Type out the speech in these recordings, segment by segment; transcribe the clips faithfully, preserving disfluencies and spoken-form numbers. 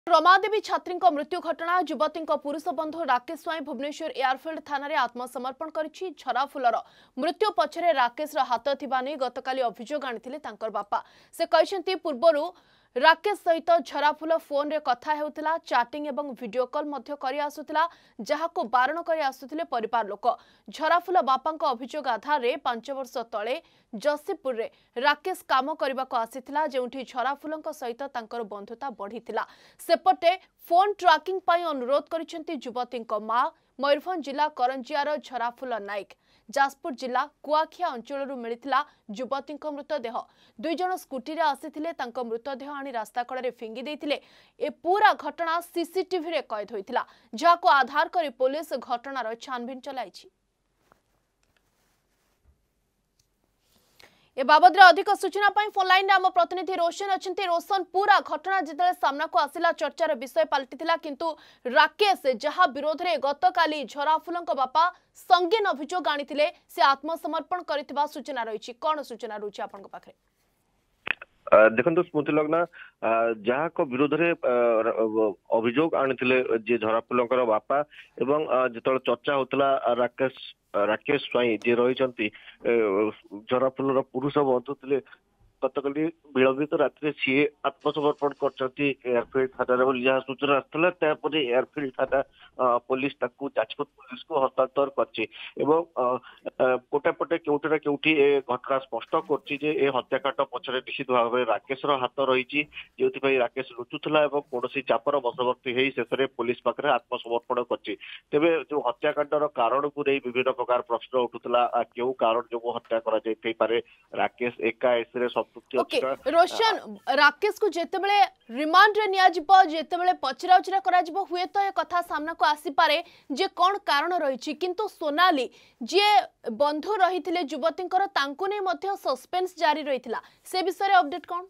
रमादेवी छात्री मृत्यु घटना युवती पुरुष बंधु राकेश स्वाई भुवनेश्वर एयरफील्ड थाना आत्मसमर्पण करिछि। झराफुलर मृत्यु पछरे राकेश हाथ थिबा नै गतकाली अभियोग आनिथिले तांकर बापा। से कहछन्ती पूर्वरु राकेश सहित झराफुल फोन रे कथा हेउथिला, चैटिंग एवं वीडियो कॉल मध्य करि आसुथिला, जहाको बारण करि आसुथिले परिवार लोक। झराफुल बापांक अभियोग आधार रे पांच वर्ष तळे जसीपुर रे राकेश काम करबाको आसीथिला, जेउठी झराफुलंक सहित तांकर बंधुता बढ़ीथिला। सेपटे फोन ट्रैकिंग पाई अनुरोध करिसेंती युवतींक मां। मयूरभंज जिला करंजियार झराफुल नायक जाजपुर जिला कुआखिया अंचल मिलिथिला युवतींक मृतदेह। दुई जन स्कूटी रे आसीथिले, तांक मृतदेह आनी रास्ता कड़े फिंगी देइथिले। ए पूरा घटना सीसीटीवी रे कैद होइथिला, जाको आधार करी पुलिस घटनार छानबीन चलाइछि। ए बाबद अधिक सूचना पाई फोन लाइन आम प्रतिनिधि रोशन अच्छे। रोशन, पूरा घटना जिते सामना को आसिला चर्चार विषय पलटिथिला, किंतु राकेश जहा विरोध में गतकाली झराफुलंक बापा संगीन अभियोग आनिथिले, से आत्मसमर्पण करिथिबा सूचना रही। कौन सूचना रही आपन पाखे? देखो स्मृति लग्ना जहाँ को विरोध में अभियोग आनिथिले जे झराफुलंकर बापा एवं जिते चर्चा होता राकेश राकेश स्वाई जे रही झराफुलर पुरुष बंधु थे गतकाली विलंबित रात्रि सी आत्मसमर्पण करफिल्ड थाना जहाँ सूचना आसापर एयरफिल्ड थाना पुलिस जाजपुर पुलिस को हस्तांतर करटे केउटे केउठी ए घटना स्पष्ट कर हत्याकांड पछरे निश्चित भाव में राकेश हाथ रही, जो राकेश लुचुला कौन चापर बशवर्ती हो शेष पुलिस पाखे आत्मसमर्पण कर। तेरे जो हत्याकांडर कारण को नहीं विभिन्न प्रकार प्रश्न उठुला, क्यों कारण जो हत्या कर राकेश एका एसरे ओके रोशन, राकेश को जेतेबेले रिमांड रे निया जिवो, जेतेबेले पचरा उचरा करा जिवो, हुए तो ये कथा सामना को आसी पारे जे कौन कारण रही, किंतु सोनाली जे बंधु रहिथिले युवतींकर तांकु नै मध्य सस्पेंस जारी रहिथिला, से विषय रे अपडेट कौन?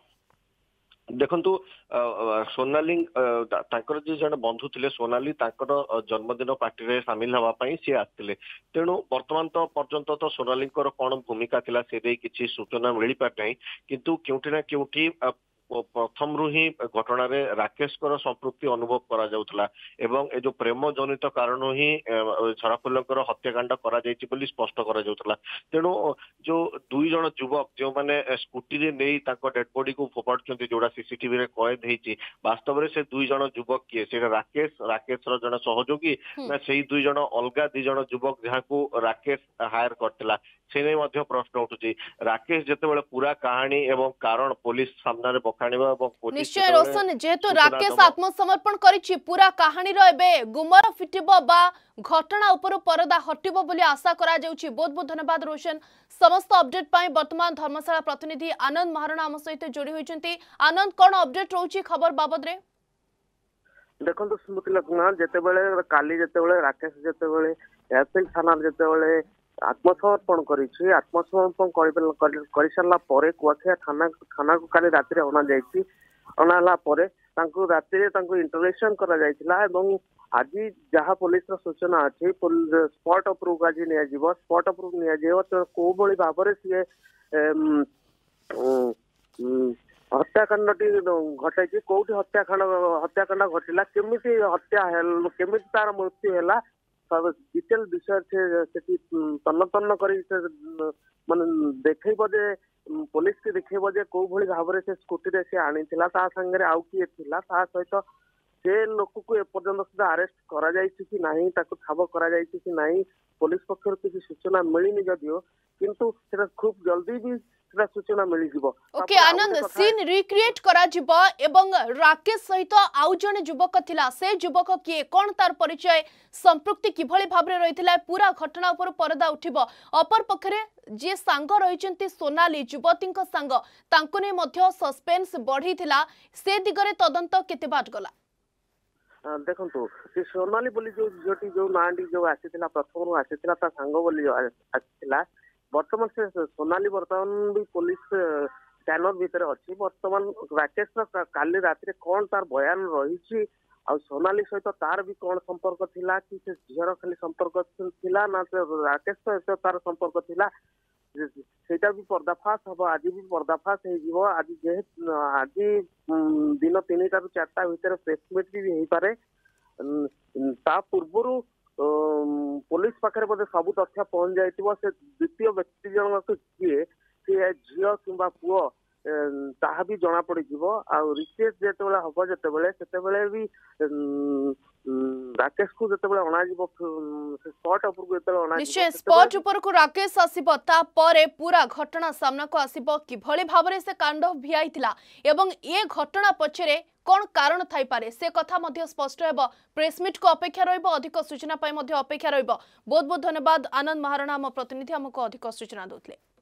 देखंतु सोनाली तांकर जे जन बंधु थिले सोनाली तांकर जन्मदिन पार्टी रे शामिल हवा पई से आथिले। तेणु वर्तमान तो पर्यंत तो सोनाली कौन भूमिका थिला से दे किछि सूचना मिली पार नै, किंतु केउठी ना केउठी प्रथम रु ही घटना रे राकेश कर संपृक्ति अनुभव करा जाउतला एवं ए जो प्रेम जनित कारण ही झराफुलंकर हत्याकांड करा जायछि बोली स्पष्ट करा जाउतला। तेणु जो दुई जन युवक जो माने स्कूटी रे नै ताको डेड बॉडी को फोपाडछन्ती, जोडा सीसीटीवी रे कैद हेछि, वास्तव रे से दुई जन युवक किए से राकेश राकेश र जन सहयोगी ना सेही दुई जन अलगा दुई जन युवक जहाँ को राकेश हायर करथिला, से नै मध्य प्रश्न उठुछि। राकेश जेतेबेले पूरा कहानी एवं कारण पुलिस सामने रे बखाणिबा एवं पुलिस निश्चय रोशन, जेहेतु राकेश आत्मसमर्पण करिछि, पूरा कहानी रो एबे गुमर फिटिबो बा घटना ऊपर परदा हटिबो बोली आशा करा जाउछि। बहुत बहुत धन्यवाद रोशन, समस्त अपडेट पाई। वर्तमान धर्मशाला प्रतिनिधि आनंद महाराणा आम सहित जोड़ी होइछन्ती। आनंद, कोन अपडेट रहउछि खबर बाबद रे? देखो स्मृति लग्ना जेतेबेले काली जेतेबेले राकेश जेतेबेले एयरफील्ड थाना जेतेबेले आत्मसमर्पण करिछि, आत्मसमर्पण कर सारा पर कुआखिया थाना थाना को काली राति अना जाइछि। अनाला परे तांको राति रे तांको इंटरोगेशन करा जाइथिला एवं आज जहाँ पुलिस सूचना अच्छी स्पॉट अप्रूव आज निया जिवो, स्पॉट अप्रूव निया जिवो तो को बळी भाबरे सिए हत्याकांड घटाई कौटी हत्याकांड हत्याकांड घटिला, केमिति हत्या केमिति तार मृत्यु हैला सब डिटेल विषय से तन्न तन्न कर माने देखैबो जे पुलिस के देखैबो जे को भली भाबरे से स्कूटी रे से आनिथिला, ता संगे आउ किए थिला, ता सहित से लोक को एपर्यंत सुधा अरेस्ट करा जाइछि कि नाही, ताको ठाब करा जाइछि कि नाही, पुलिस पक्षर किसी सूचना मिलिनि जदियो, किंतु सेटा खूब जल्दी भी सूचना मिली जिवो। ओके आनंद, सीन रिक्रिएट करा जिवो एवं राकेश सहित आउ जने युवक थिला, से युवक किए, कोन तार परिचय, संपृक्ति किभली भाबरे रहिथिला, पूरा घटना ऊपर परदा उठिबो। अपर पखरे जे सांग रहिचंती सोनाली युवतींक सांग, तांको ने मध्य सस्पेंस बढ़ीथिला, से दिगरे तदंत केते बाट गला? देखो सोनाली बोली जो झीटी जो नांडी जो आसीथिला प्रथम आसीथिला ता सांग बोली आसीथिला, वर्तमान से सोनाली वर्तमान भी पुलिस स्कैनर भीतर अच्छी। वर्तमान राकेश काली राति कौन तार बयान रही आ सोनाली सहित तार भी कौन संपर्क थिला कि से झीर खाली संपर्क थिला ना राकेश सहित तार संपर्क थिला, ସେଇଟା ବି ପର୍ଦାଫାଶ ହବ ଆଜି ବି ପର୍ଦାଫାଶ ହେଇଯିବ ଆଜି ଯେହେତୁ ଆଜି ଦିନ ତିନିଟାରୁ ଚାରିଟା ଭିତରେ ପ୍ରେସମିଟ୍ ବି ହେଇପାରେ ତା ପୂର୍ବରୁ पुलिस पाखे बोधे सब तथ्य पहुंच जाइए से द्वितीय व्यक्ति जनक किए सी झील कि पुओ ताहा भी जना पड़ रिक्वेस्ट जो हम जो भी राकेश को जो अणा स्पॉट उपर निश्चय स्पॉट उपर को राकेश आसीबो ता परे पूरा घटना सामना को आसीबो किभली भाबरे से कांड भियाइथिला एवं ये घटना पछरे कौन कारण थाई पारे से कथा मध्य स्पष्ट हेबो प्रेसमिट को अपेक्षा रहिबो अधिक सूचना पाई मध्य अपेक्षा रहिबो बहुत बहुत धन्यवाद आनंद महाराणा हम प्रतिनिधि हमको अधिक सूचना दोतले।